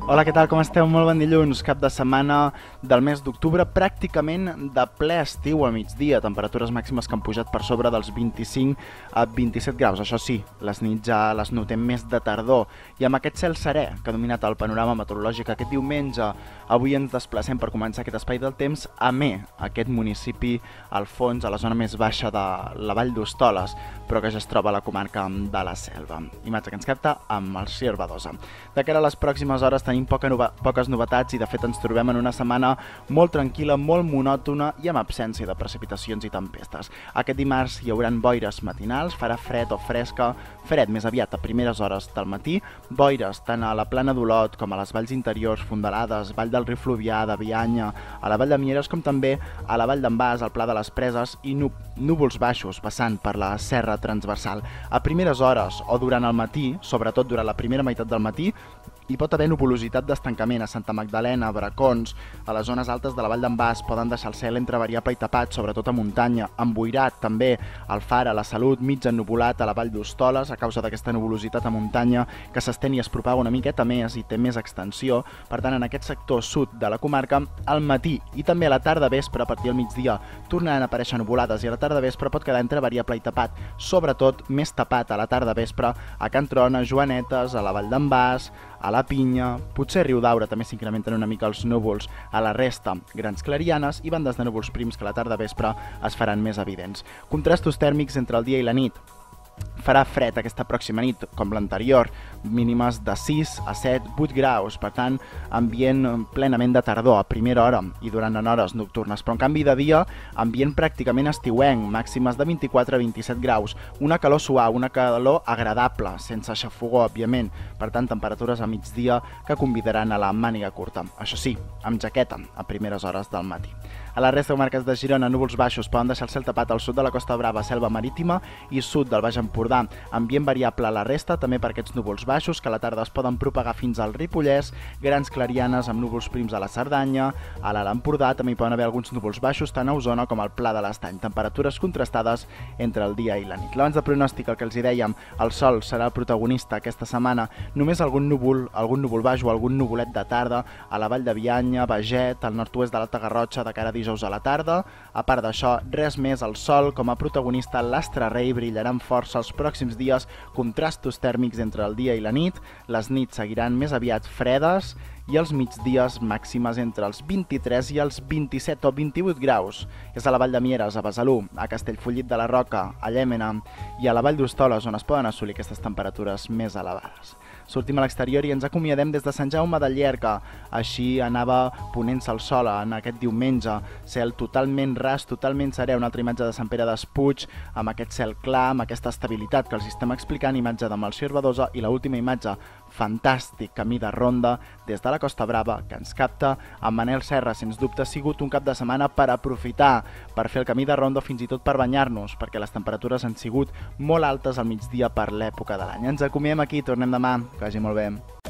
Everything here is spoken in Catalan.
Hola, què tal? Com esteu? Molt bon dilluns, cap de setmana del mes d'octubre, pràcticament de ple estiu a migdia, temperatures màximes que han pujat per sobre dels 25 a 27 graus. Això sí, les nits ja les notem més de tardor, i amb aquest cel serè que ha dominat el panorama meteorològic aquest diumenge, avui ens desplacem per començar aquest espai del temps a Amer, aquest municipi al fons, a la zona més baixa de la Vall d'Hostoles, però que ja es troba a la comarca de la Selva. Imatge que ens capta amb el Sió Badosa. De cara a les pròximes hores tenim poques novetats i de fet ens trobem en una setmana molt tranquil·la, molt monòtona i amb absència de precipitacions i tempestes. Aquest dimarts hi hauran boires matinals, farà fred o fresca, fred més aviat a primeres hores del matí, boires tant a la plana d'Olot com a les valls interiors, Fondalades, Vall del Riu Fluvià, de Bianya, a la Vall de Mieres, com també a la Vall d'en Bas, al Pla de les Preses i núvols baixos passant per la serra transversal. A primeres hores o durant el matí, sobretot durant la primera meitat del matí, hi pot haver nuvolositat d'estancament a Santa Magdalena, a Bracons, a les zones altes de la Vall d'en Bas poden deixar el cel entre variable i tapat, sobretot a muntanya, emboirat també al Far, a la Salut, mig ennuvolat a la Vall d'Hostoles a causa d'aquesta nuvolositat a muntanya que s'estén i es propaga una miqueta més i té més extensió. Per tant, en aquest sector sud de la comarca, al matí i també a la tarda vespre, a partir del migdia, tornaran a aparèixer nuvolades i a la tarda vespre pot quedar entre variable i tapat, sobretot més tapat a la tarda vespre a Can Trona, Joanetes, a la Vall d'en Bas, a la Pinya, potser a Riudaura també s'incrementen una mica els núvols, a la resta grans clarianes i bandes de núvols prims que a la tarda vespre es faran més evidents. Contrastos tèrmics entre el dia i la nit. Farà fred aquesta pròxima nit, com l'anterior, mínimes de 6 a 7, 8 graus, per tant, ambient plenament de tardor a primera hora i durant hores nocturnes, però en canvi de dia, ambient pràcticament estiuenc, màximes de 24 a 27 graus, una calor suau, una calor agradable, sense xafogor, òbviament, per tant, temperatures a migdia que convidaran a la màniga curta, això sí, amb jaqueta a primeres hores del matí. A la resta de comarques de Girona, núvols baixos poden deixar el cel tapat al sud de la Costa Brava, Selva Marítima i sud del Baix Empordà. Ambient variable a la resta, també per aquests núvols baixos, que a la tarda es poden propagar fins al Ripollès, grans clarianes amb núvols prims a la Cerdanya, a l'Alt Empordà també hi poden haver alguns núvols baixos tant a Osona com al Pla de l'Estany. Temperatures contrastades entre el dia i la nit. L'abans de pronòstic, el que els hi dèiem, el sol serà el protagonista aquesta setmana, només algun núvol baix o algun nuvolet de tarda a la Vall de Bianya, Baget, al nord-oest de l'Alta Garrotxa de cara a dijous a la tarda. A part d'això, res més, el sol com a protagonista, l'astre rei brillaran força els pròxims dies, contrastos tèrmics entre el dia i la nit, les nits seguiran més aviat fredes i els migdies màximes entre els 23 i els 27 o 28 graus. És a la Vall de Mieres, a Besalú, a Castellfollit de la Roca, a Llémena i a la Vall d'Hostoles on es poden assolir aquestes temperatures més elevades. Sortim a l'exterior i ens acomiadem des de Sant Jaume de Llierca. Així anava ponent-se el sol en aquest diumenge, cel totalment ras, totalment serè, una altra imatge de Sant Pere d'Espuig, amb aquest cel clar, amb aquesta estabilitat que els estem explicant, imatge de Melcior Badosa i l'última imatge, fantàstic camí de ronda des de la Costa Brava que ens capta amb Manel Serra. Sens dubte ha sigut un cap de setmana per aprofitar, per fer el camí de ronda, fins i tot per banyar-nos, perquè les temperatures han sigut molt altes al migdia per l'època de l'any. Ens acomiem aquí, tornem demà, que vagi molt bé.